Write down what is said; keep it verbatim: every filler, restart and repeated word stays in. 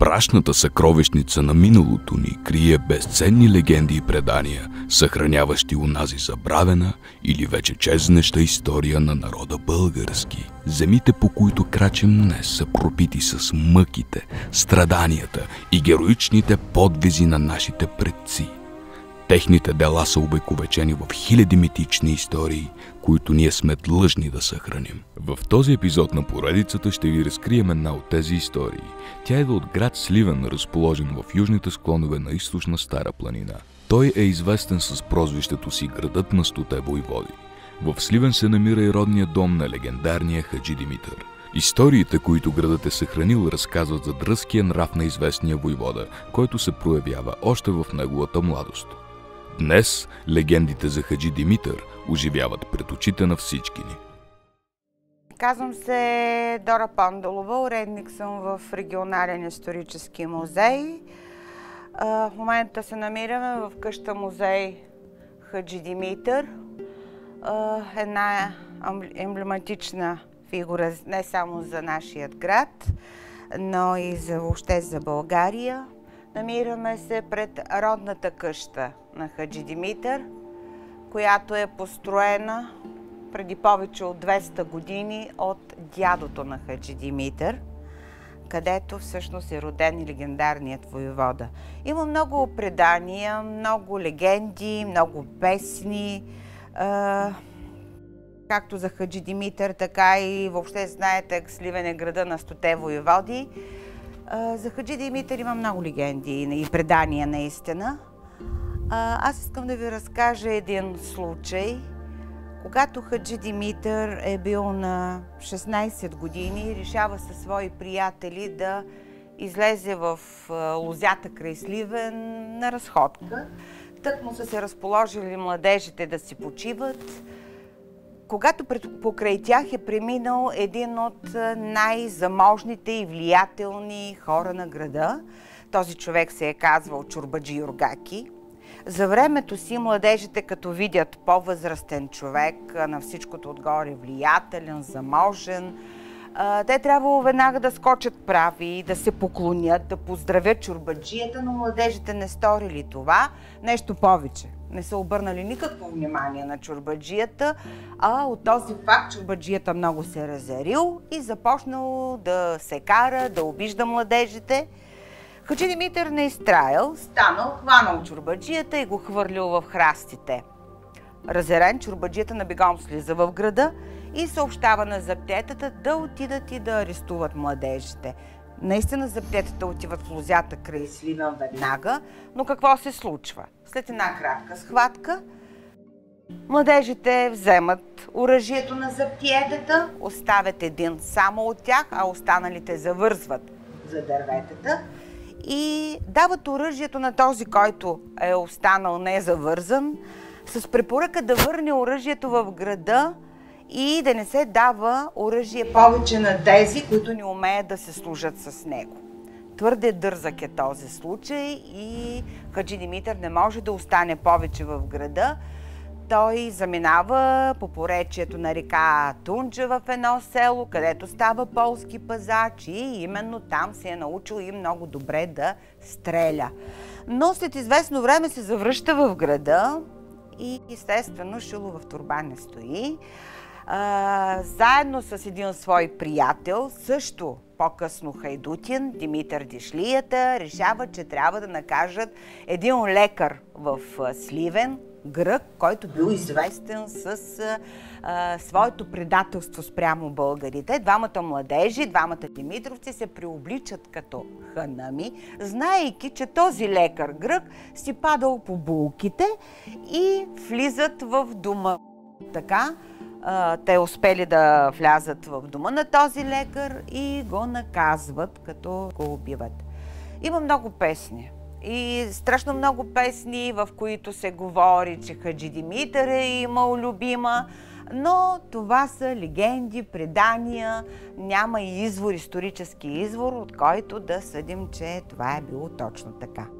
мрачната съкровищница на миналото ни крие безценни легенди и предания, съхраняващи онази забравена или вече чезнеща история на народа български. Земите, по които крачим днес, са пропити с мъките, страданията и героичните подвизи на нашите предци. Техните дела са увековечени в хиляди митични истории, които ние сме длъжни да съхраним. В този епизод на поредицата ще ви разкрием една от тези истории. Тя идва от град Сливен, разположен в южните склонове на източна Стара планина. Той е известен с прозвището си градът на стоте войводи. В Сливен се намира и родният дом на легендарния Хаджи Димитър. Историите, които градът е съхранил, разказват за дръзкия нрав на известния войвода, който се проявява още в неговата младост. Днес легендите за Хаджи Димитър оживяват пред очите на всички ни. Казвам се Дора Пандолова, уредник съм в регионален исторически музей. В момента се намираме в къща музей Хаджи Димитър. Една емблематична фигура не само за нашия град, но и за, въобще за България. Намираме се пред родната къща на Хаджи Димитър, която е построена преди повече от двеста години от дядото на Хаджи Димитър, където всъщност е роден и легендарният войвода. Има много предания, много легенди, много песни, както за Хаджи Димитър, така и въобще знаете, Сливен е града на стоте войводи. За Хаджи Димитър има много легенди и предания наистина. Аз искам да ви разкажа един случай. Когато Хаджи Димитър е бил на шестнайсет години, решава със свои приятели да излезе в лозята край Сливен на разходка. Тъкмо са се разположили младежите да си почиват, когато покрай тях е преминал един от най-заможните и влиятелни хора на града. Този човек се е казвал Чорбаджи Юргаки. За времето си младежите, като видят по-възрастен човек, на всичкото отгоре влиятелен, заможен, те трябвало веднага да скочат прави, да се поклонят, да поздравят чорбаджията, но младежите не сторили това. Нещо повече. Не са обърнали никакво внимание на чорбаджията, а от този факт чорбаджията много се разярил и започнал да се кара, да обижда младежите. Хаджи Димитър не изтраял, станал, хванал чорбаджията и го хвърлил в храстите. Разярен, чорбаджията на бегом слиза в града и съобщава на заптетата да отидат и да арестуват младежите. Наистина заптетата отиват в лозята край Сливен веднага, но какво се случва? След една кратка схватка, младежите вземат оръжието на заптиетата, оставят един само от тях, а останалите завързват за дърветата и дават оръжието на този, който е останал незавързан, с препоръка да върне оръжието в града и да не се дава оръжие повече на тези, които не умеят да се служат с него. Твърде дързък е този случай и Хаджи Димитър не може да остане повече в града. Той заминава по поречието на река Тунджа в едно село, където става полски пазач и именно там се е научил и много добре да стреля. Но след известно време се завръща в града и естествено шило в торба не стои. А, заедно с един свой приятел, също по-късно хайдутин, Димитър Дишлията, решава, че трябва да накажат един лекар в Сливен, грък, който бил известен с а, своето предателство спрямо българите. Двамата младежи, двамата димитровци се преобличат като ханами, знаейки, че този лекар грък си падал по булките и влизат в дома. Така, а, те успели да влязат в дома на този лекар и го наказват, като го убиват. Има много песни. И страшно много песни, в които се говори, че Хаджи Димитър е имал любима, но това са легенди, предания, няма и извор, исторически извор, от който да съдим, че това е било точно така.